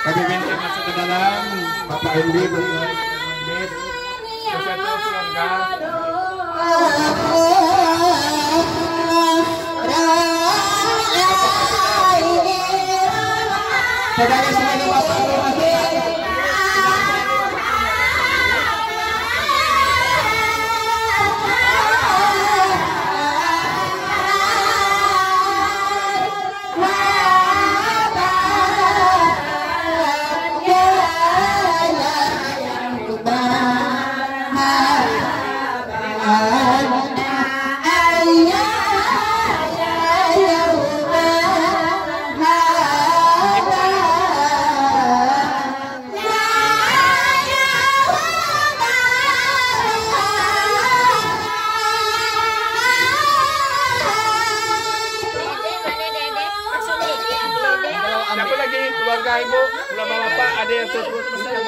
Kami minta masuk ke dalam Bapak Endi dengan Miss beserta keluarga. Saudara sebagai Bapak rumah tangga. Siapa lagi keluarga ibu, keluarga bapak, ada yang terus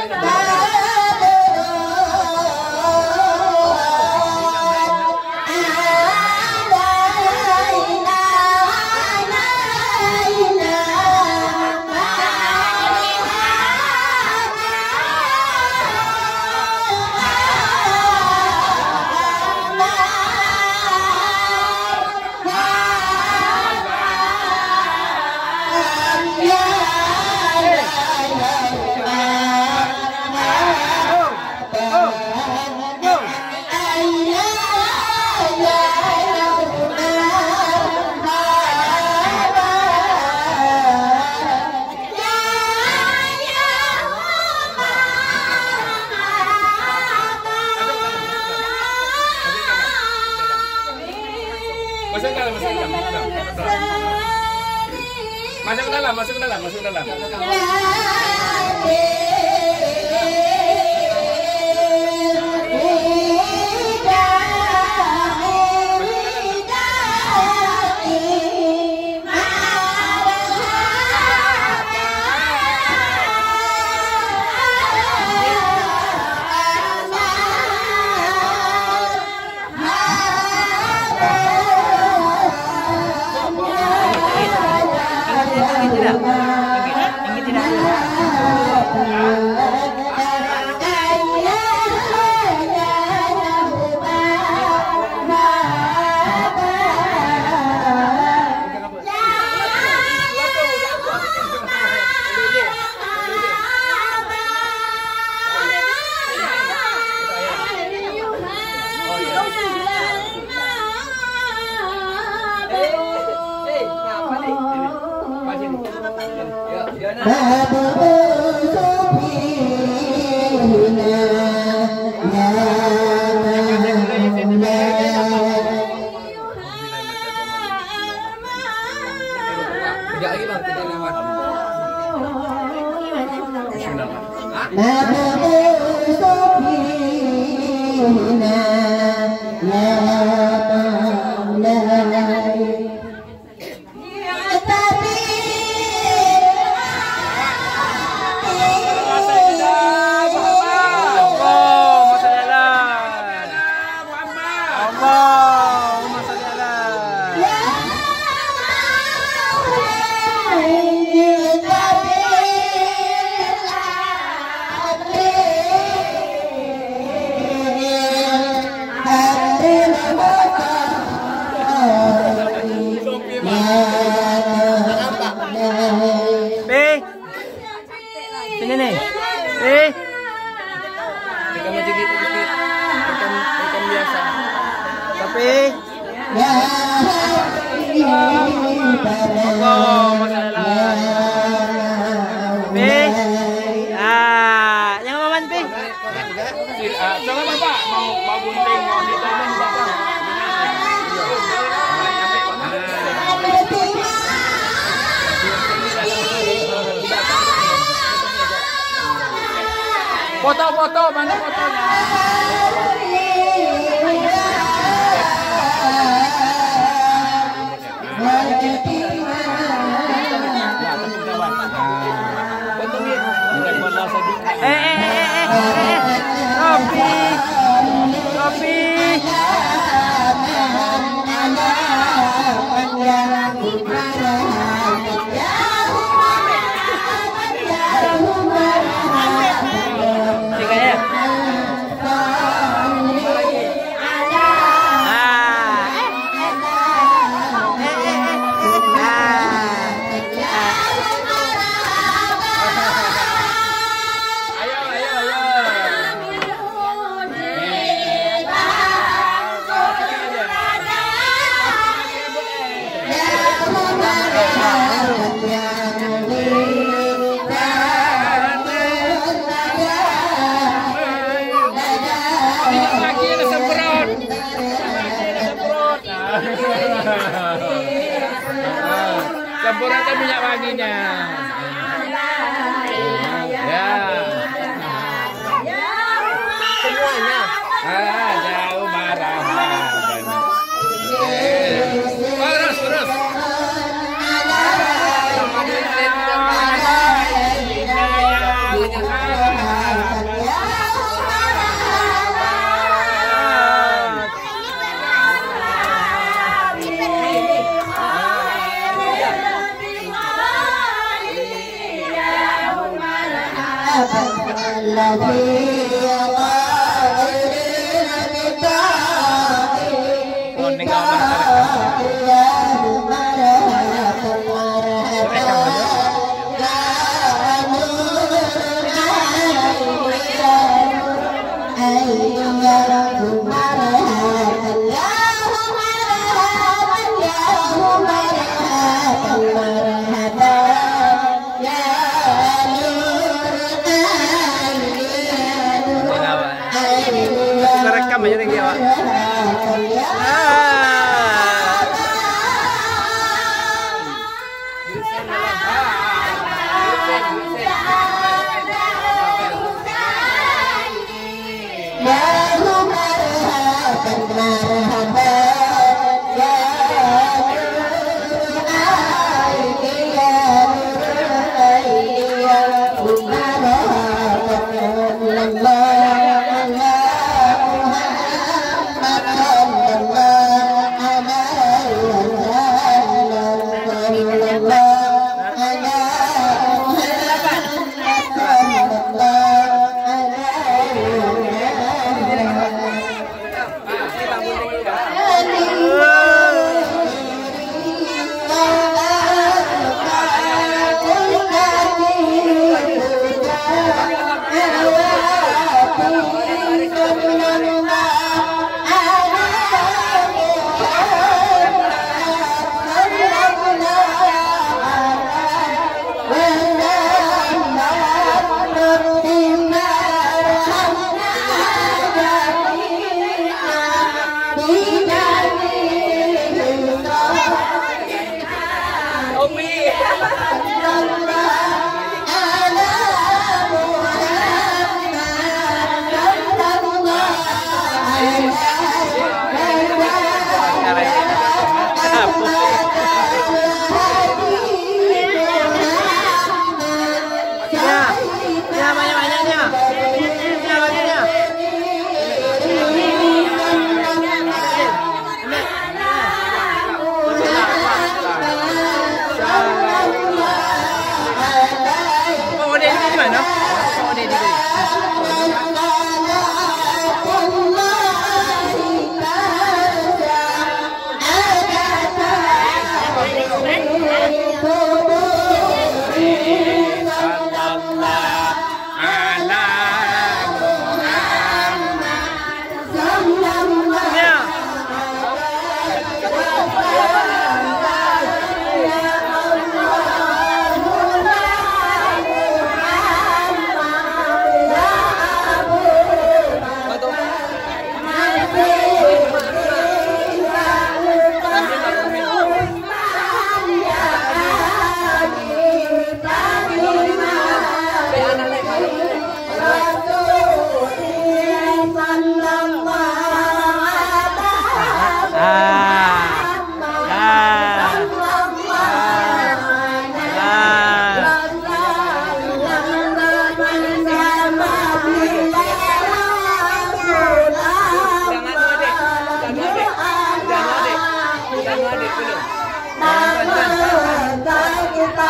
masuk ke dalam. Sini nih. Kita mau jadi ikan biasa. Tapi yang aman Pi. Coba Bapak mau gunting mau ditolong Bapak. Foto-foto, mana fotonya? Rofi. kurangkan minyak wanginya. Ya. Semuanya. Jauh marah. Terus. Rekam aja lagi ya, Pak. Kita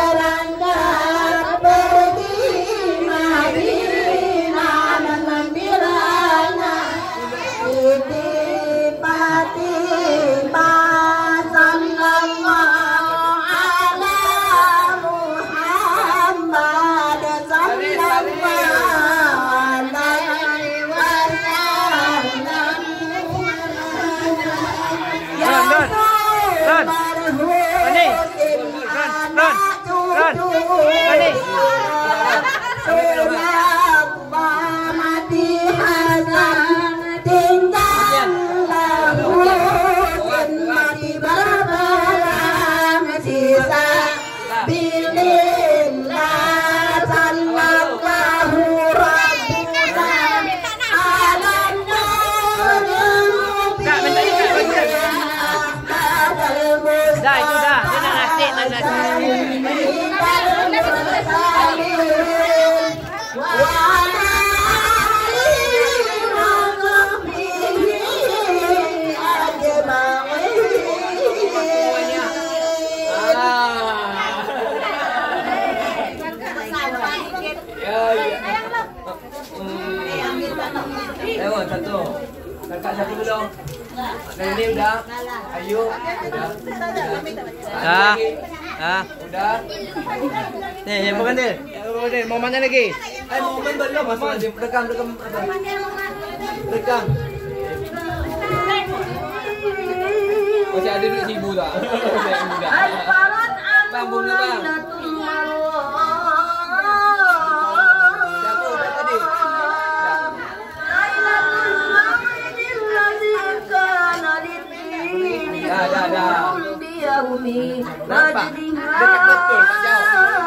berangkat pergi Madinah dan membelanya tiba-tiba sallallahu ala Muhammad sallallahu alaihi wasallam. Tinggal mati berperang sisa Rasulillah sallallahu rabbuna ala nabi. Kak, minta juga bagi. Dah itu dah. Dia nak nasi, nak nasi. Lewat satu. Kakak satu dulu. Ini udah. Ayu. Udah. Udah. Nih, yang bukan dia. Mau mana lagi? Mau main belum? Masuk rekam. Rekam. Masih ada duit 1,000 tak? Bang, bunga bang. Siapa udah tadi? Dah. Nampak? Dekat betul, tak jauh.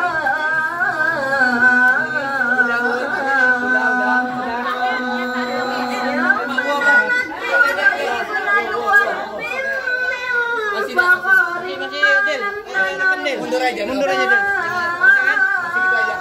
Mundur aja Del. Masih gitu aja.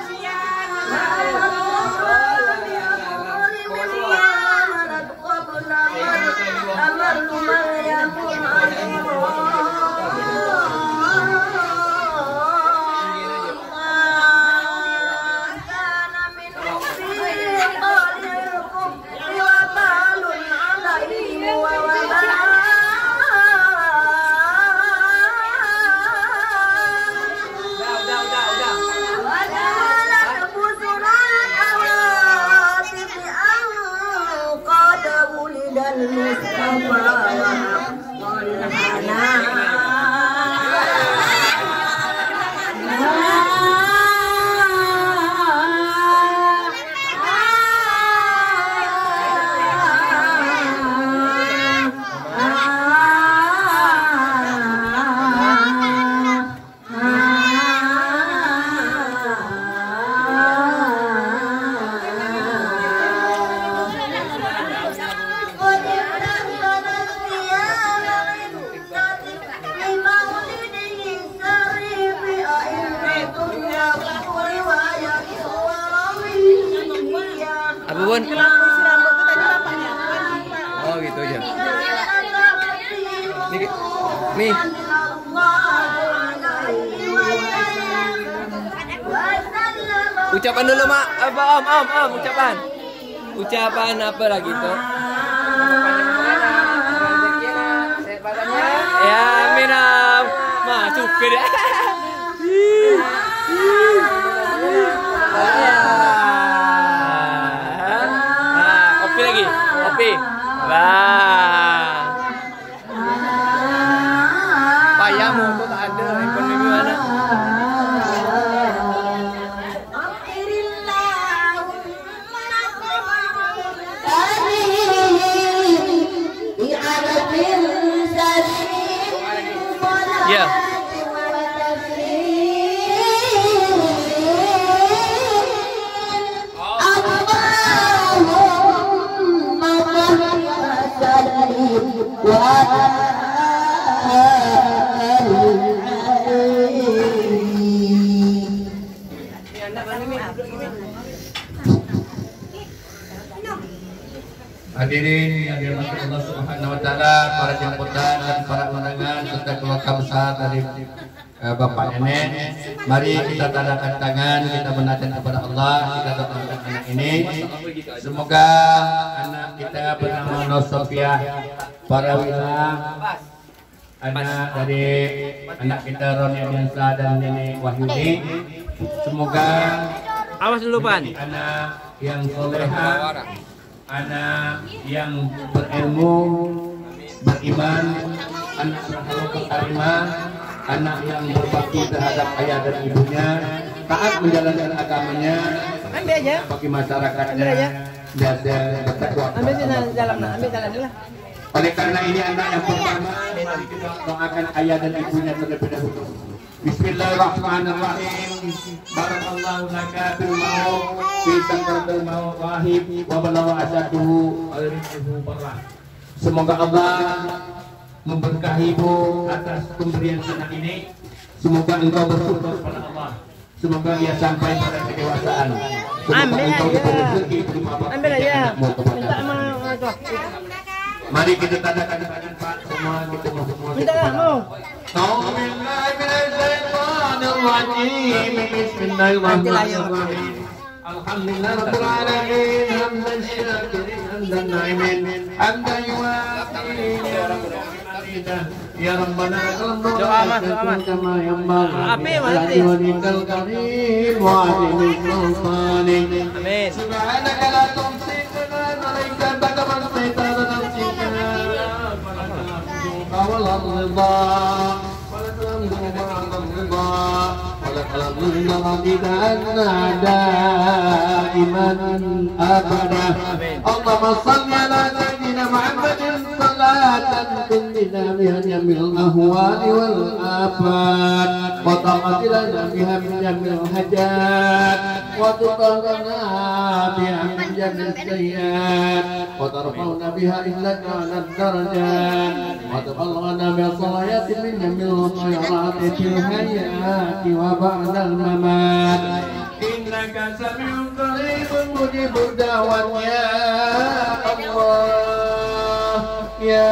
Apa Bun? Oh gitu aja. Nih. Ucapan dulu mak. Apa om ucapan. Ucapan apa lagi tuh? Ya amin om. Mah cukup dah. Opi lagi. Opi. Wah. Payahmu tuh tak ada. Handphone mimi mana? Ya. Hadirin yang dirahmati Allah Subhanahu wa taala, para jemputan dan para undangan serta keluarga besar dari Bapak Nenek, mari kita tadakan tangan, kita menajat kepada Allah, kita doakan anak ini. Semoga anak kita bernama Nur Sofiah Parawila, anak dari anak kita Roni Adiansa dan Nenek Wahyudi, semoga Awas dulu Pan. anak yang soleha, anak yang berilmu, beriman, anak berhalal karimah, anak yang berbakti terhadap ayah dan ibunya, taat menjalankan agamanya, Ambil aja. bagi masyarakatnya, Ambil aja. dan bertakwa. Ambil sini dalam nak. Ambil dalam lah. Oleh karena ini anak yang pertama, mari kita doakan ayah dan ibunya terlebih dahulu. Bismillahirrahmanirrahim. Barakallahu laka bil maut fi sakratil maut wahib wa balagha ajaduhu alrifuhu barah. Semoga Allah memberkahimu atas pemberian anak ini. Semoga engkau bersyukur pada Allah. Semoga ia sampai pada kedewasaan. Ambil aja. Minta sama itu. Mari kita tadakan tangan Pak semua kita semua. Minta mau. Bismillahirrahmanirrahim. Alhamdulillah rabbil alamin hamdan syakirin hamdan na'imin hamdan yuwafi ya rabbana doa mas kama yanbaghi api mas walikal karim wa adil sultani amin subhanaka la tuhsi alaika bakaman saytana nafsika wal ridha wal hamdu ba'da ridha Allahumma salli ala sayyidina Muhammadin salatan tunjina biha jamil ahwali wal afat wa taqatilana biha min jamil hajat wa tutahhirna biha min jamil sayyiat wa tarfa'una biha indaka 'ala darajat wa tuballighuna bi salayatin min jamil khairati fil hayati wa ba'dal mamat innaka sami'un qaribun mujibud da'wat ya Allah ya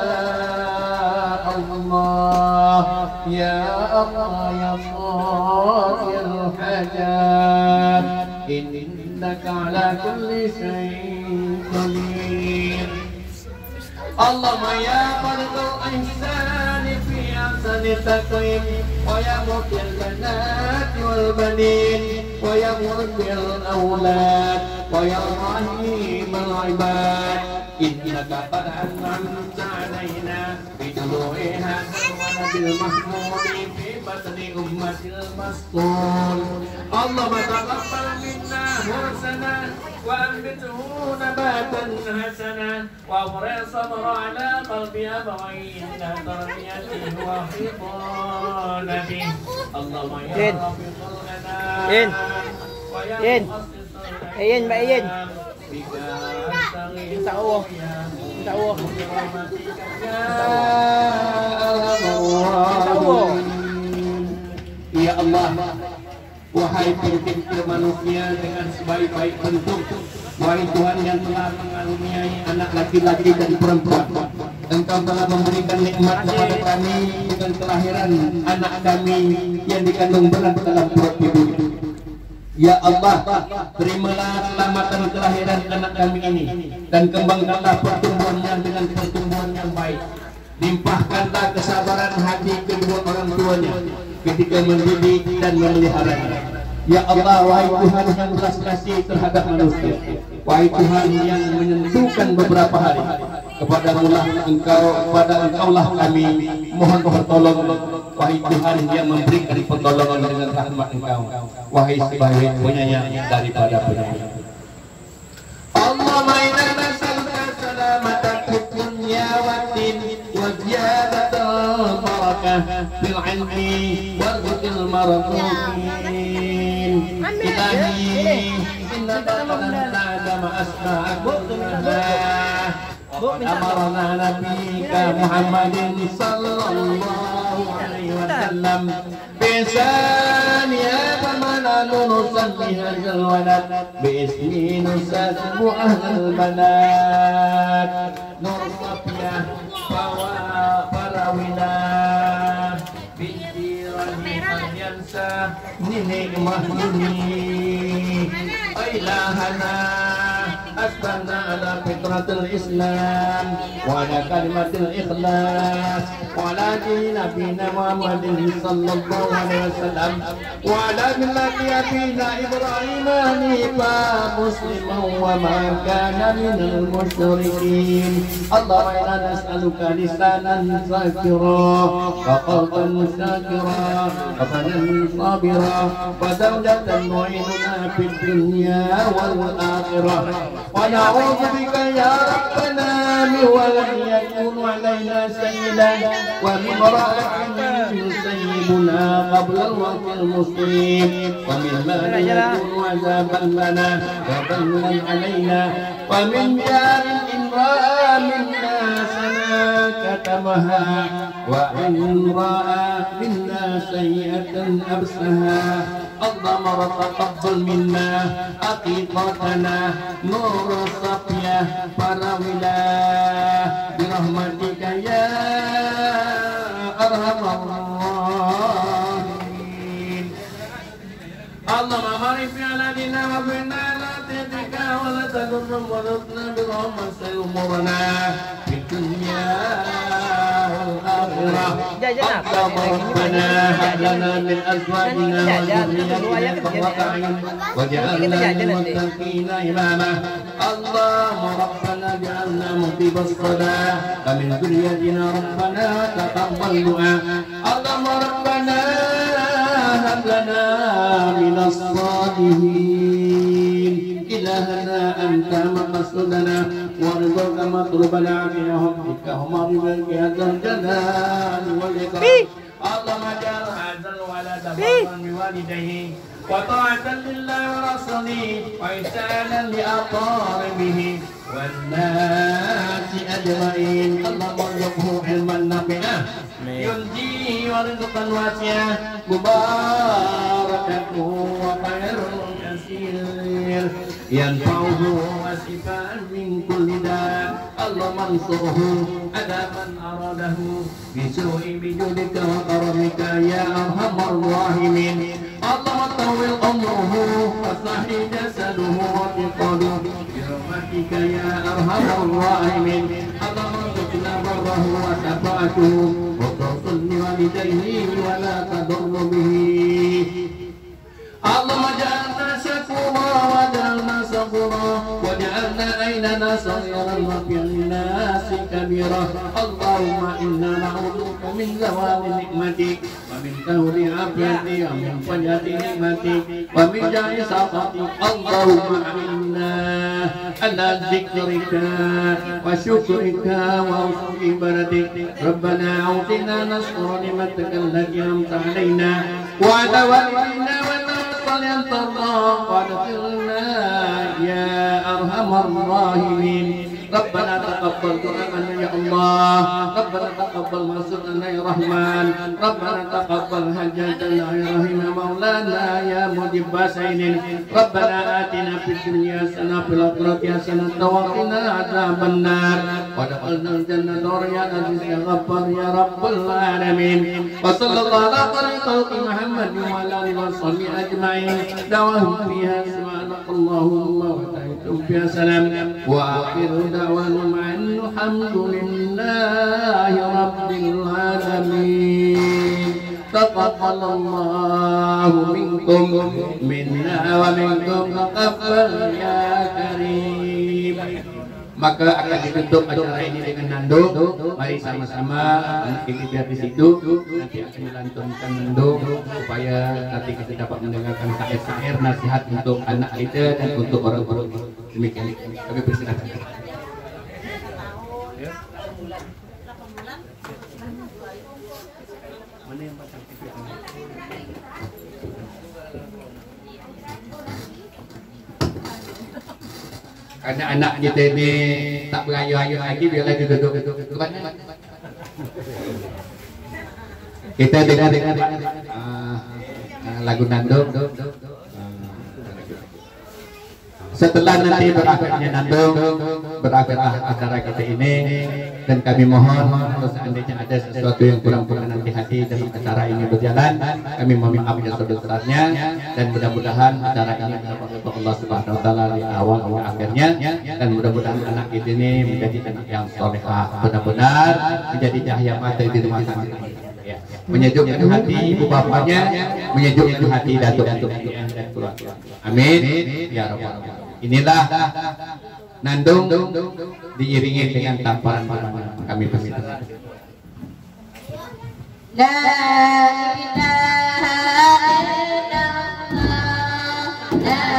Allah ya Allah ya qadil hajat innaka ala kulli syai'in qadir Allahumma ya fardul ihsani fi ahsani taqwim wa ya mutil banati wal banin wa ya murbil awlad wa ya rahimal ibad innaka qad an'amta alaina bi dulu'iha wa nabil mahmudi fi batni ummatil mas'ul Allahumma taqabbal minna husana wa anbithu nabatan hasana wa afri sabra ala qalbi abawayhi inna tarbiyatihi wa hidanati Allahumma ya rabbi Yin. Yin. Yin, Mbak Yin. Minta Allah. Minta Allah. Ya Allah, wahai pencipta manusia dengan sebaik-baik bentuk, wahai Tuhan yang telah mengaruniai anak laki-laki dan perempuan, Engkau telah memberikan nikmat kepada kami dengan kelahiran anak kami yang dikandung berat dalam perut ibu. Ya Allah, terimalah keselamatan kelahiran anak kami ini dan kembangkanlah pertumbuhannya dengan pertumbuhan yang baik. Limpahkanlah kesabaran hati kedua orang tuanya ketika mendidik dan memeliharanya. Ya Allah, wahai Tuhan yang belas kasih terhadap manusia, wahai Tuhan yang menentukan beberapa hari, kepadamulah Engkaulah kami mohon pertolongan, wahai Tuhan yang memberikan pertolongan dengan rahmat Engkau, wahai sebaik penyayang daripada penyayang. Allahumma inna nas'aluka salamatan fid dunya wad din wa ziyadatal barakah fil ilmi wal rizqil marzuqin. Ilahi inna ta'ala ma asma'akum amarna nabiyika Muhammadin sallallahu alaihi wasallam bisan ya famana nusalli hadzal walad biismi nusabbu ahlal banat nur safiyah farawina binti rahimah yansa ni'mah ini ilahana asbahna ala fitratil islam wa ala kalimatil ikhlas wa ala dini nabina Muhammadin sallallahu alaihi wasallam wa ala millati abina Ibrahim hanifa musliman wa ma kana minal musyrikin. Allahumma inna nas'aluka lisanan zakira wa qalban syakira wa qalban sabira wa zawjatan mu'inuna في الدنيا والآخرة ونعوذ بك يا ربنا من ولن يكون علينا سيدا ومن امرأة يصيبنا قبل الوقت المسلم ومن مال يكون عذابا لنا وبلا علينا ومن جار إن رأى منا سنا كتمها وإن رأى منا سيئة أبسها اللهم تقبل منا عقيقتنا نور الصفية فراولا برحمتك يا أرحم الراحمين اللهم بارك في أولادنا وفينا لا تهلك ولا تضر ورزقنا برحمتك أمورنا في الدنيا والآخرة اللهم ربنا هب لنا من أزواجنا وذرياتنا قرة أعين واجعلنا للمتقين إماما اللهم ربنا اجعلنا مقيم الصلاة ومن ذريتنا ربنا تقبل دعاء اللهم ربنا هب لنا من الصالحين إلهنا أنت مقصودنا ورضاك مطلوبنا في حبك ومرضاك يا ذا الجلال والإكرام اللهم اجعل هذا الولد برا بوالديه وطاعة لله ورسوله وإحسانا لأقاربه والناس أجمعين اللهم ارزقه علما نافعا ينجيه ورزقا واسعا مباركة وخير كثير ينفعه وشفاء من كل داء اللهم انصره على من أراده بسوء بجودك وكرمك يا أرحم الراحمين اللهم طول عمره وصحي جسده وفقده برحمتك يا أرحم الراحمين اللهم ارزقنا بره وشفاعته وتوصل لوالديه ولا تضر به اللهم اجعلنا شكورا واجعلنا صبورا واجعلنا عيننا صغيرا وفي الناس كبيرا اللهم انا نعوذ بك من زوال نعمتك ومن كهول عافيتك ومن فجأة نعمتك ومن جاه سخطك اللهم اعنا على ذكرك وشكرك وحسن عبادتك ربنا اعطنا نشكر نعمتك التي انعمت علينا وعلى والدينا أن ترضى وادخلنا يا أرحم الراحمين ربنا تقبل دعاءنا يا الله ربنا تقبل مصيرنا يا رحمن ربنا تقبل حجتنا يا رحيم مولانا يا مجيب سائلين ربنا آتنا في الدنيا حسنة وفي الآخرة حسنة وقنا عذاب النار وادخلنا الجنة يا عزيز يا غفار يا رب العالمين وصلى الله على خلق محمد وعلى آله وصحبه أجمعين دعواهم فيها سبحانك اللهم وتحيتم فيها سلام وآخر دعواهم أن الحمد لله رب العالمين تقبل الله منكم منا ومنكم تقبل يا كريم. Maka akan ditutup acara ini dengan nandung. Mari sama-sama anak ini biar di situ. Nanti akan dilantunkan nandung supaya nanti kita dapat mendengarkan syair-syair nasihat untuk anak kita dan untuk orang-orang. Demikian kami persilakan. Mana yang pasang TV? Karena anak kita ini tak berayu-ayu lagi, biarlah duduk. Kita dengar lagu nandung. Setelah nanti berakhirnya nandung, berakhirlah acara kita ini, dan kami mohon kalau seandainya ada sesuatu yang kurang nanti hati dalam acara ini berjalan, kami mohon maaf yang sebesar-besarnya, dan mudah-mudahan acara ini dapat untuk Allah Subhanahu Wa Taala di awal hingga akhirnya, dan mudah-mudahan anak kita ini menjadi anak yang solehah, benar-benar menjadi cahaya mata di rumah tangga. Menyejukkan hati ibu bapaknya, menyejukkan hati datuk-datuk dan keluarga. Amin ya rabbal alamin. Inilah nandung diiringi dengan tamparan kami persilakan. La ilaha illallah.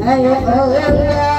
ayo